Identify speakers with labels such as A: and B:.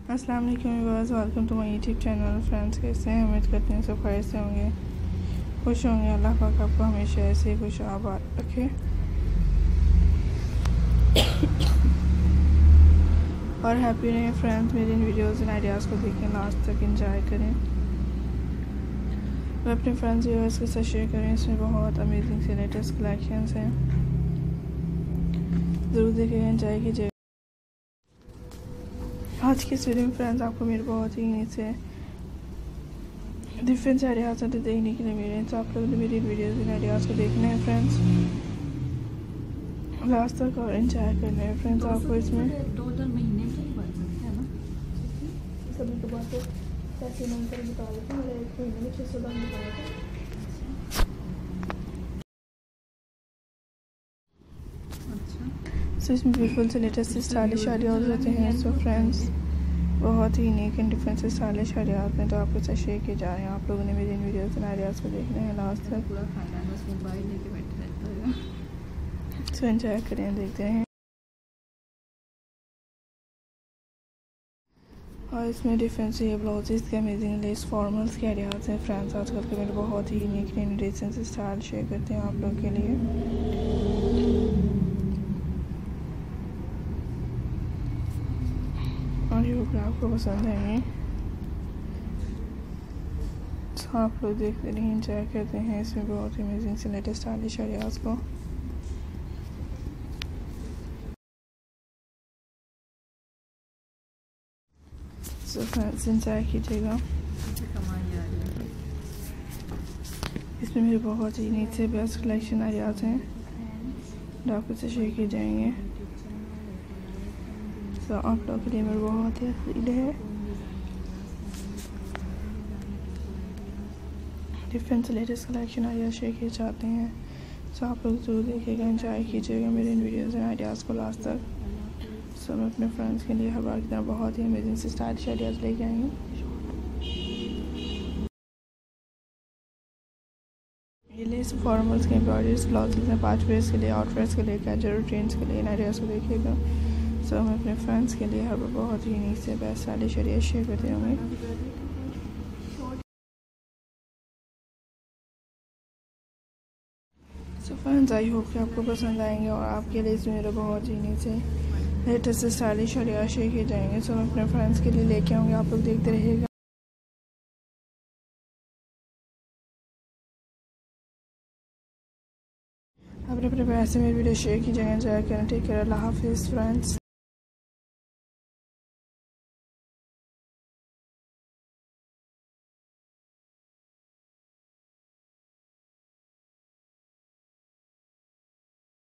A: अस्सलाम वालेकुम viewers, welcome to my YouTube channel. Friends, कैसे हैं? उम्मीद करते हैं सब खैर से होंगे, खुश होंगे। अल्लाह पाक आपको हमेशा ऐसे ही खुश आबाद रखे और हैप्पी रहें। फ्रेंड्स, मेरी इन वीडियोज़ एंड आइडियाज़ को देखें, लास्ट तक एंजॉय करें। मैं अपने फ्रेंड्स व्यूअर्स के साथ शेयर करें। इसमें बहुत अमेजिंग से लेटेस्ट कलेक्शंस हैं, ज़रूर देखें, एंजॉय कीजिए। आज की इस वीडियो में फ्रेंड्स आपको मेरे बहुत ही से डिफरेंट आइडियाज़ देखने के लिए मिले, तो आप लोग मेरी वीडियोज़ इन आइडियाज़ को देखना है फ्रेंड्स, लास्ट तक और एंजॉय करना है। फ्रेंड्स, आपको इसमें
B: 2-2 महीने की बन सकते हैं ना,
A: सभी के बाद पैसे नहीं कर बता रहे थे, मेरे 1 महीने में 600 दाम बताया था। सो इसमें बिल्कुल से लेटेस्ट स्टाइलिश आइडियाज़ होते हैं। सो फ्रेंड्स, बहुत ही यूनिक एंड डिफरेंट से स्टाइलिश आइडियाज़ में तो आपके साथ शेयर किए जा रहे हैं। आप लोगों ने मेरी इन वीडियोज़ एंड आइडियाज़ को देखना है लास्ट तक,
B: पूरा खानदान बस मोबाइल लेके बैठे रहता है।
A: सो एंजॉय करें, देखते हैं। और इसमें डिफरेंट से ये ब्लाउजेस के अमेजिंग लेस फॉर्मल्स के आइडियाज़ हैं। फ्रेंड्स, आजकल के मेरे बहुत ही unique and decent style share करते हैं आप लोग के लिए, और ये भी आपको पसंद आएंगे। तो आप लोग देखते रहिए, एंजॉय करते हैं इसमें बहुत ही अमेजिंग से लेटेस्ट स्टाइलिश आइडियाज़ को। सो फ्रेंड्स, एंजॉय कीजिएगा। इसमें मेरे बहुत ही नीट से बेस्ट कलेक्शन आइडियाज़ हैं जो आपके से शेयर किए जाएंगे। तो आप लोगों के लिए मेरे बहुत ही अपील है, different latest collection idea share किए जाते हैं। सो आप लोग जरूर देखिएगा, एंजॉय कीजिएगा मेरे इन वीडियोज़ एंड आइडियाज़ को लास्ट तक। सो मैं अपने फ्रेंड्स के लिए हर बार की तरह बहुत ही अमेजिंग से स्टाइलिश आइडियाज़ लेके आई हूँ। ये लेस फॉर्मल्स के एम्ब्रॉयडरीज ब्लाउजेज हैं, 5 वेयर्स के लिए, आउटवेयर्स के लिए, कैजुअल ट्रेंड्स के लिए इन आइडियाज़ को देखिएगा। सो मैं अपने फ्रेंड्स के लिए हर बार बहुत ही यूनिक से बेस्ट स्टाइलिश आइडियाज शेयर करते होंगे। सो फ्रेंड्स, आई होप कि आपको पसंद आएंगे और आपके लिए इसमें मेरे बहुत ही यूनिक से लेटेस्ट स्टाइलिश आइडियाज शेयर किए जाएंगे। सो मैं अपने फ्रेंड्स के लिए लेके आऊँगी, आप लोग देखते रहिएगा। अपने प्यार से मेरी वीडियो शेयर कीजिएगा, एंजॉय करें। टेक केयर, अल्लाह हाफिज़ फ्रेंड्स।